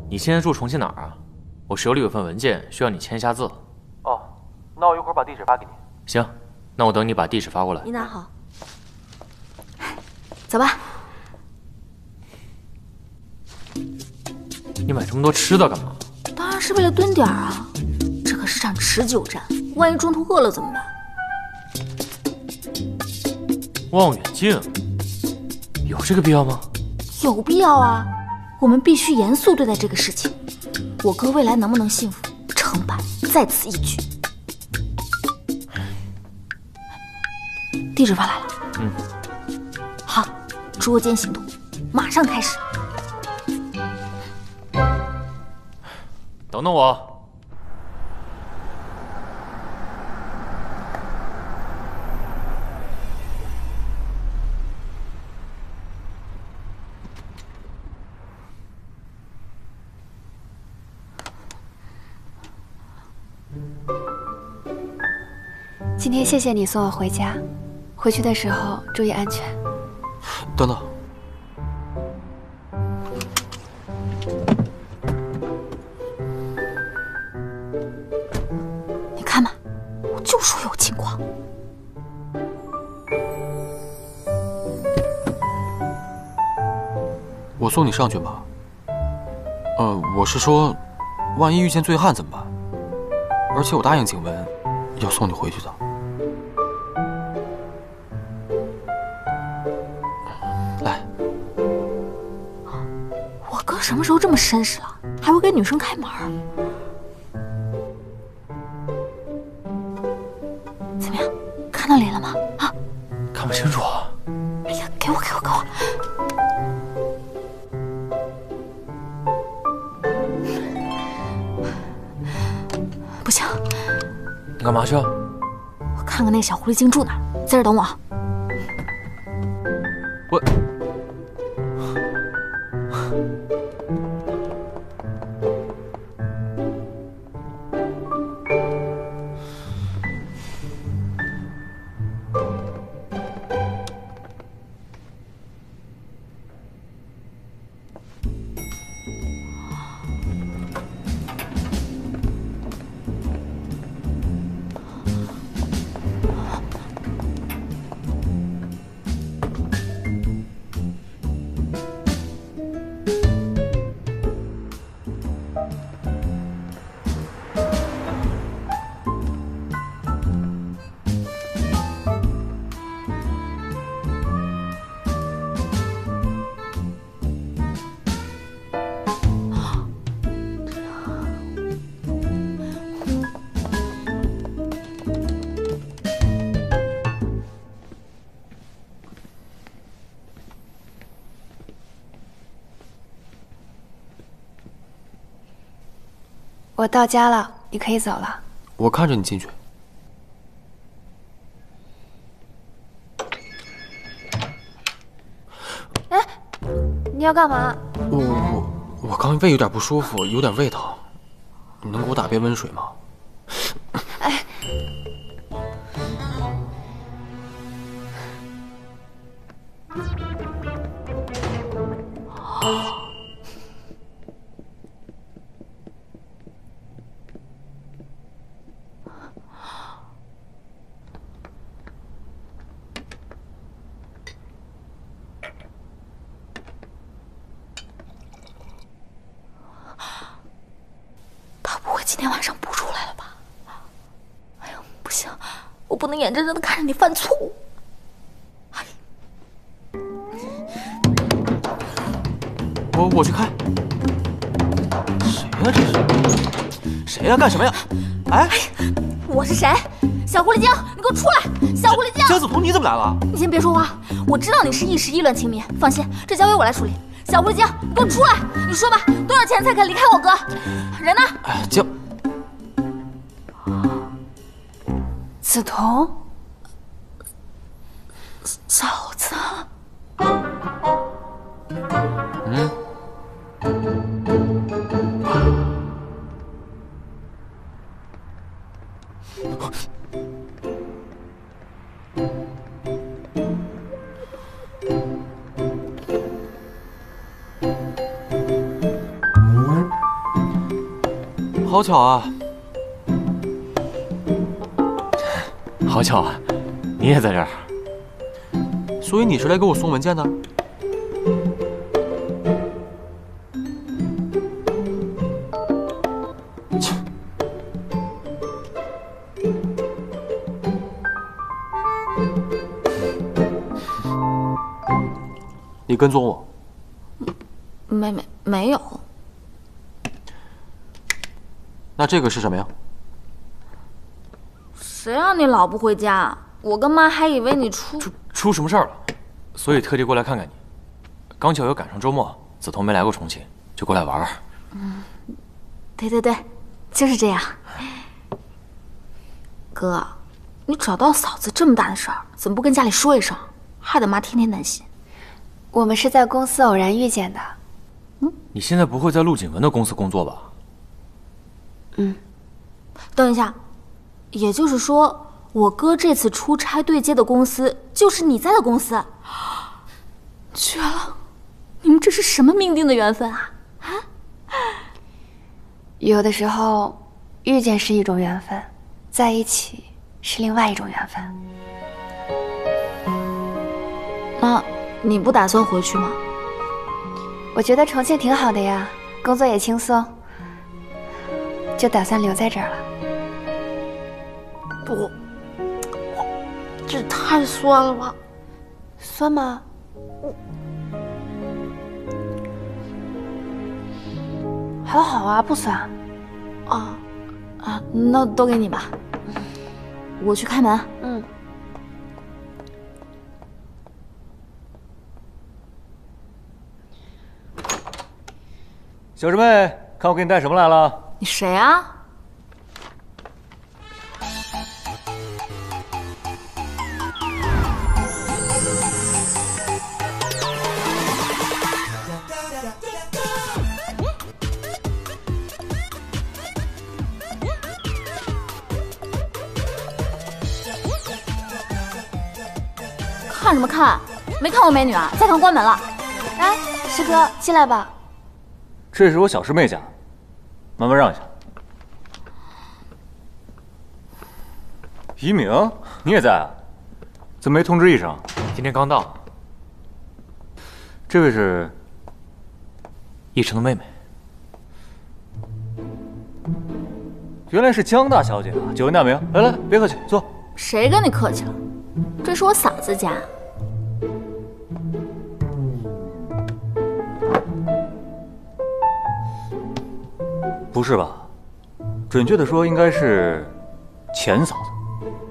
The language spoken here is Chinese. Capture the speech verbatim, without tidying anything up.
你现在住重庆哪儿啊？我手里有份文件，需要你签一下字。 哦，那我一会儿把地址发给你。 行，那我等你把地址发过来。 你拿好，走吧。 你买这么多吃的干嘛？ 当然是为了蹲点啊，这可是场持久战，万一中途饿了怎么办？ 望远镜，有这个必要吗？ 有必要啊，我们必须严肃对待这个事情。我哥未来能不能幸福，成败在此一举。地址发来了， 嗯， 好，捉奸行动，马上开始。 等等我。 今天谢谢你送我回家，回去的时候注意安全。 等等， 你看吧，我就说有情况。 我送你上去吧。呃，我是说，万一遇见醉汉怎么办？而且我答应景文要送你回去的。来， 我哥什么时候这么绅士了？还会给女生开门？怎么样，看到脸了吗？啊， 看不清楚啊。 哎呀，给我，给我，给我！不行， 你干嘛去啊？ 我看看那小狐狸精住哪儿，在这儿等我。 我。 我到家了，你可以走了。 我看着你进去。 哎，你要干嘛？ 我我我刚胃有点不舒服，有点胃疼，你能给我打杯温水吗？ 哎， 今天晚上不出来了吧？哎呦，不行，我不能眼睁睁的看着你犯错误。哎， 我我去开。谁呀？这是谁呀？干什么呀？哎， 我是谁？小狐狸精，你给我出来！小狐狸精， 江子彤，你怎么来了？ 你先别说话，我知道你是一时意乱情迷，放心，这交给我来处理。小狐狸精，你给我出来！你说吧，多少钱才肯离开我哥？人呢？ 哎，江。 梓潼，嫂子， 嗯， 好巧啊！ 好巧啊，你也在这儿。 所以你是来给我送文件的？切！你跟踪我？ 没没没有。 那这个是什么呀？ 谁让你老不回家？我跟妈还以为你出出出什么事儿了，所以特地过来看看你。刚巧又赶上周末，梓潼没来过重庆，就过来玩儿。 嗯，对对对，就是这样。哥，你找到嫂子这么大的事儿，怎么不跟家里说一声，害得妈天天担心？ 我们是在公司偶然遇见的。 嗯， 你现在不会在陆景文的公司工作吧？ 嗯。 等一下，也就是说，我哥这次出差对接的公司就是你在的公司？绝了！你们这是什么命定的缘分啊？啊？ 有的时候，遇见是一种缘分，在一起是另外一种缘分。 那你不打算回去吗？ 我觉得重庆挺好的呀，工作也轻松，就打算留在这儿了。 不，这太酸了吧？ 酸吗？还好啊，不酸。 啊啊，那都给你吧。我去开门。 嗯。 小师妹，看我给你带什么来了？ 你谁啊？看什么看？没看过美女啊？再看关门了。 哎，师哥，进来吧。 这是我小师妹家，慢慢让一下。一鸣，你也在啊？怎么没通知一声？今天刚到。这位是奕成的妹妹。原来是江大小姐啊！久闻大名，来来，别客气，坐。 谁跟你客气了？这是我嫂子家。 不是吧？准确的说，应该是钱嫂子。